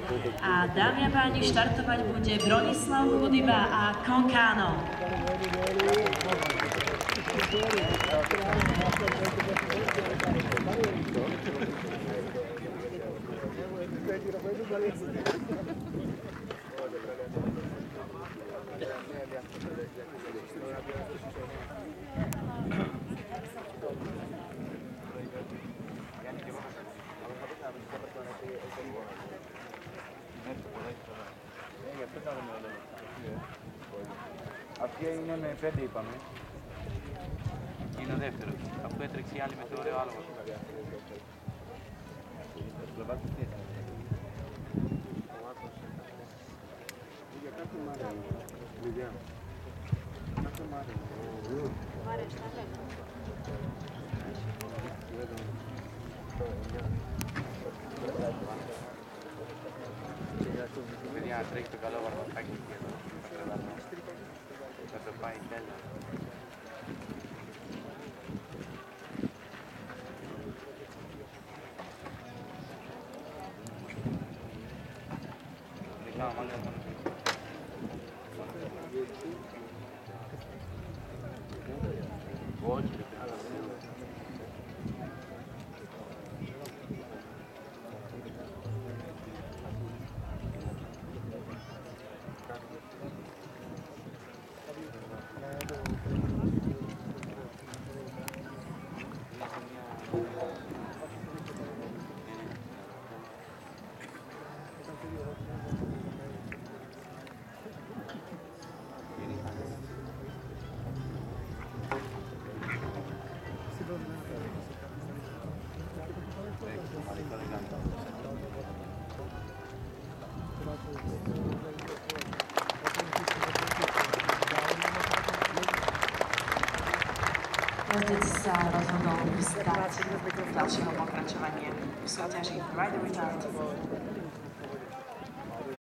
A dámy a páni, štartovať bude Bronislav Chudyba a Konkano. Αυτή είναι με 5 είπαμε. Είναι ο δεύτερος. Αφού έτρεξε η άλλη με το ωραίο άλογο. Παιδιά, τρέχει το καλό βαρβακάκι εκεί εδώ. Θα το πάει τέλεια. Jazdec sa rozhodol vzdať ďalšieho pokračovania v súťaži Rider Retard.